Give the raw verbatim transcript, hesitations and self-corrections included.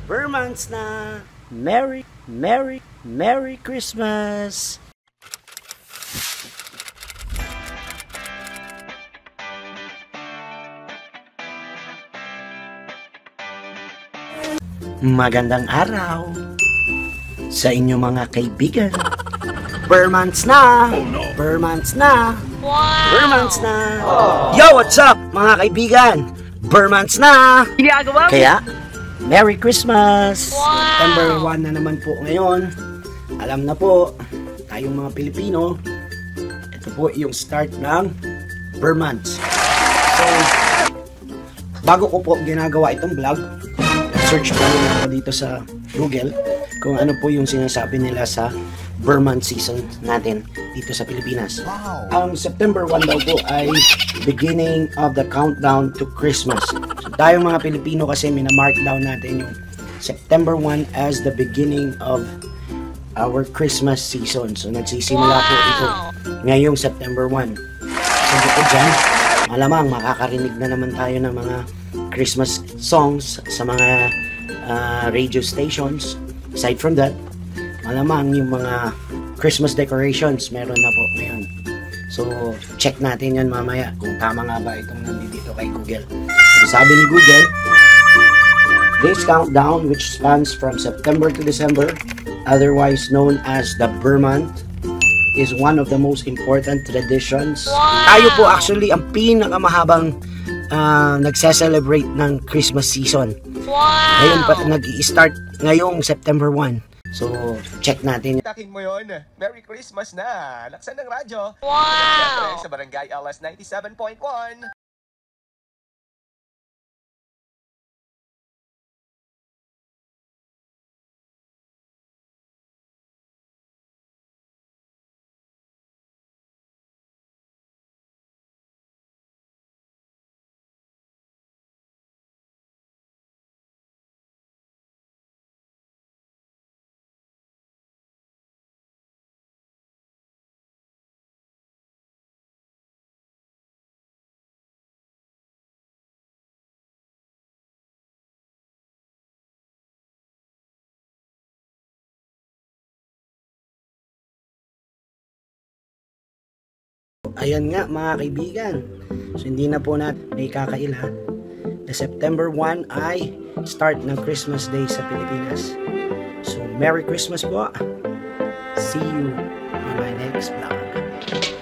Burmans na! Merry, Merry, Merry Christmas! Magandang araw sa inyo mga kaibigan. Burmans na! Oh, no. Burmans na! Wow! Burmans na! Yo, what's up mga kaibigan? Burmans na! Ginagawa mo? Kaya, Merry Christmas! Wow! September first na naman po ngayon. Alam na po, tayong mga Pilipino, ito po yung start ng Burmans. So, bago ko po ginagawa itong vlog, search po muna ako dito sa Google kung ano po yung sinasabi nila sa Burman season natin dito sa Pilipinas. Wow. Ang September first daw po ay beginning of the countdown to Christmas. So tayong mga Pilipino kasi minamark down natin yung September first as the beginning of our Christmas season. So nagsisimula wow. po ito ngayong September first. So dito dyan, malamang makakarinig na naman tayo ng mga Christmas songs sa mga uh, radio stations. Aside from that, malamang yung mga Christmas decorations meron na po ngayon. So, check natin yan mamaya kung tama nga ba itong nandito kay Google. So, sabi ni Google, this countdown which spans from September to December, otherwise known as the Burman, is one of the most important traditions. Wow! Tayo po actually ang pinakamahabang uh, nagse-celebrate ng Christmas season. Wow! Ngayon pa nag-i-start ngayong September first. So, check natin. Takin mo yon. Merry Christmas na! Laksan ng radyo. Wow! Siyempre, sa Barangay L S ninety-seven point one. Ayan nga mga kaibigan. So hindi na po natin may kakaila. The September first ay start ng Christmas Day sa Pilipinas. So Merry Christmas po. See you on my next vlog.